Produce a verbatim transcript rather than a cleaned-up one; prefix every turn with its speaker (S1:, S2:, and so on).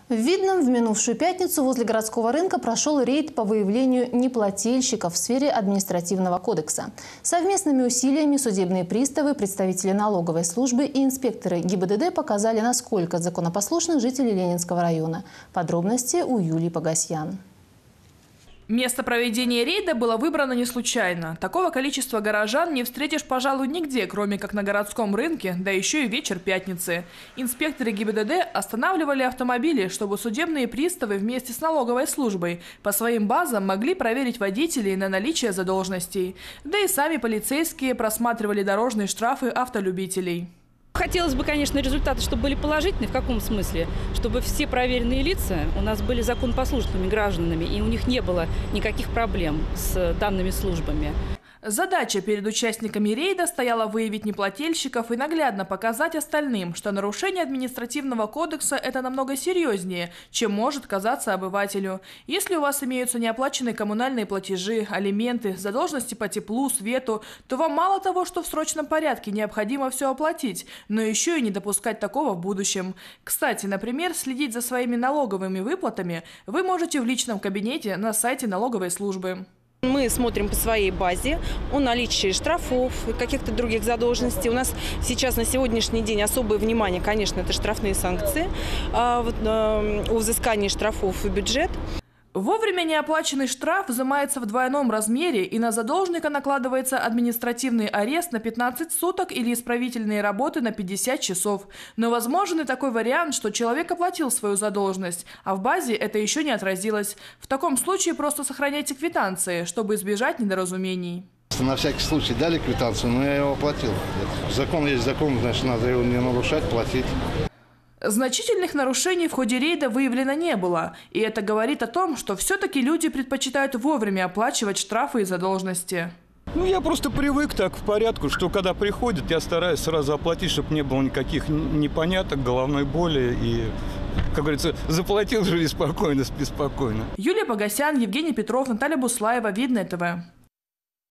S1: В Видном в минувшую пятницу возле городского рынка прошел рейд по выявлению неплательщиков в сфере административного кодекса. Совместными усилиями судебные приставы, представители налоговой службы и инспекторы ГИБДД показали, насколько законопослушны жители Ленинского района. Подробности у Юлии Погасьян.
S2: Место проведения рейда было выбрано не случайно. Такого количества горожан не встретишь, пожалуй, нигде, кроме как на городском рынке, да еще и вечер пятницы. Инспекторы ГИБДД останавливали автомобили, чтобы судебные приставы вместе с налоговой службой по своим базам могли проверить водителей на наличие задолженностей. Да и сами полицейские просматривали дорожные штрафы автолюбителей.
S3: Хотелось бы, конечно, результаты, чтобы были положительные. В каком смысле? Чтобы все проверенные лица у нас были законопослушными гражданами, и у них не было никаких проблем с данными службами.
S2: Задача перед участниками рейда стояла выявить неплательщиков и наглядно показать остальным, что нарушение административного кодекса – это намного серьезнее, чем может казаться обывателю. Если у вас имеются неоплаченные коммунальные платежи, алименты, задолженности по теплу, свету, то вам мало того, что в срочном порядке необходимо все оплатить, но еще и не допускать такого в будущем. Кстати, например, следить за своими налоговыми выплатами вы можете в личном кабинете на сайте налоговой службы.
S4: Мы смотрим по своей базе о наличии штрафов и каких-то других задолженностей. У нас сейчас на сегодняшний день особое внимание, конечно, это штрафные санкции о взыскании штрафов в бюджет.
S2: Вовремя неоплаченный штраф взимается в двойном размере, и на задолженника накладывается административный арест на пятнадцать суток или исправительные работы на пятьдесят часов. Но возможен и такой вариант, что человек оплатил свою задолженность, а в базе это еще не отразилось. В таком случае просто сохраняйте квитанции, чтобы избежать недоразумений.
S5: На всякий случай дали квитанцию, но я его оплатил. Закон есть закон, значит, надо его не нарушать, платить.
S2: Значительных нарушений в ходе рейда выявлено не было. И это говорит о том, что все-таки люди предпочитают вовремя оплачивать штрафы и задолженности.
S6: Ну, я просто привык так в порядку, что когда приходят, я стараюсь сразу оплатить, чтобы не было никаких непоняток, головной боли. И, как говорится, заплатил, живи спокойно, спи спокойно.
S2: Юлия Погасьян, Евгений Петров, Наталья Буслаева, Видное ТВ.